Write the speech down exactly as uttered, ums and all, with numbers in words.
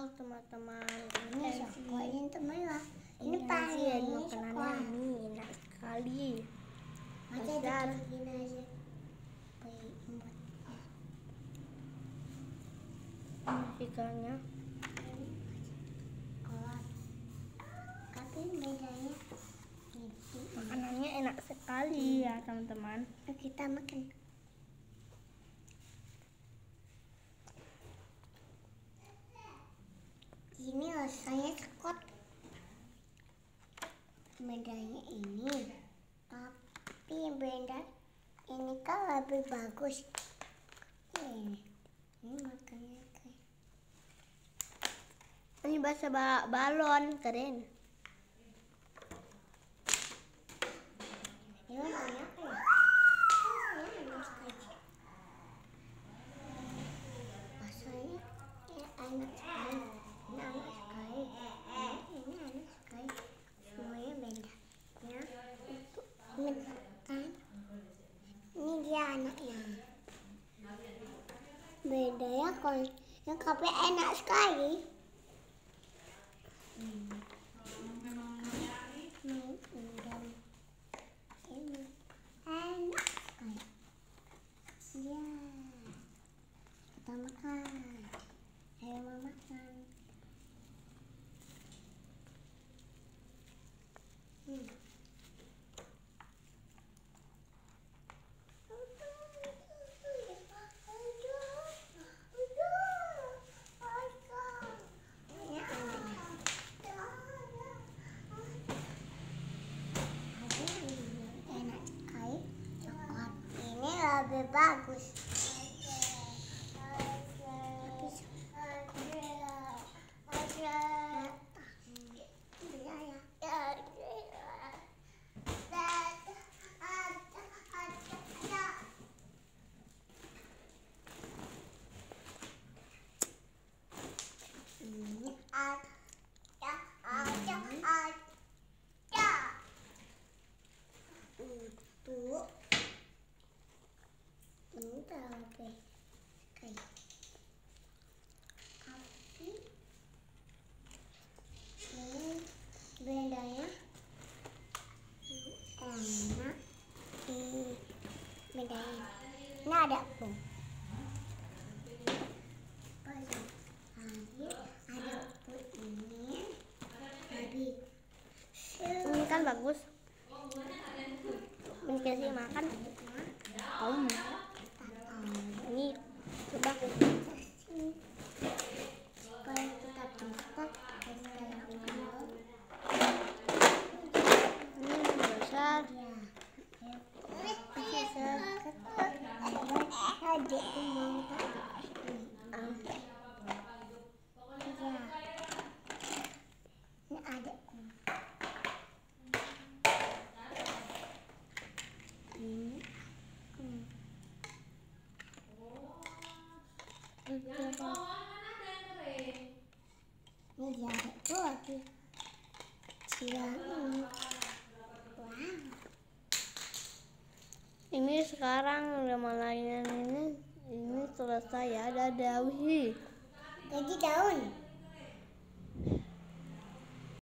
Wow teman-teman, Ini coklat ini teman lah. Ini ini paling makanannya ini enak sekali. Aja Besar. dikirim aja. Baik, empat. Ikannya Kolot. Tapi bedanya itu. makanannya enak sekali ya teman-teman. Kita makan. Ini rasanya coklat. Bedanya ini, tapi beda ini kan lebih bagus. Ini, ini makannya kayak. Ini bahasa ba balon keren. Ini banyak ya. Rasanya ya, enak sekali. Ini enak sekali. Ini, ini enak sekali. Semuanya beda. Ya, untuk makan. Ini dia anaknya. Beda ya kalau yang kopi enak sekali. Hmm. Hmm, dan ini enak sekali. Ya, kita makan. Ayo mau makan. Hmm. Lebih bagus. Ini ada, ada, ada. Untuk ini apa? Kayak api. Ini bedanya enak. Ini bedanya. Ini ada pun. Ada pun ini. Tadi. Ini kan bagus. Ini kasih makan. Om. Ini coba. Supaya tetap cepat. Ini besar. Besar. Adik mau Ah. ini adikku. Ini. Hmm. Ini dia adikku lagi. Siang ini. Wow. Ini sekarang udah mainan ini ini selesai ya. Dadah. Wih. Lagi daun.